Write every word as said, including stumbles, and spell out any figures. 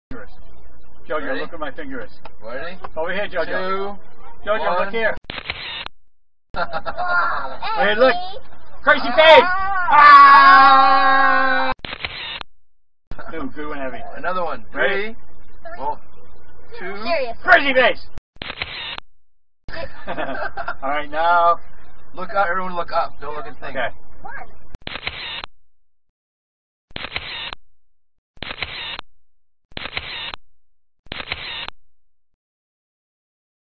Jojo, Ready? look at my fingers. Ready? Over here, Jojo. Two. Jojo, one. look here. Oh, Hey, look. Crazy face. Ah! Ooh, good one, heavy. Another one. Ready? Three. Well, two. Serious. Crazy face. All right, now. Look up. Everyone look up. Don't look at things. Okay. One.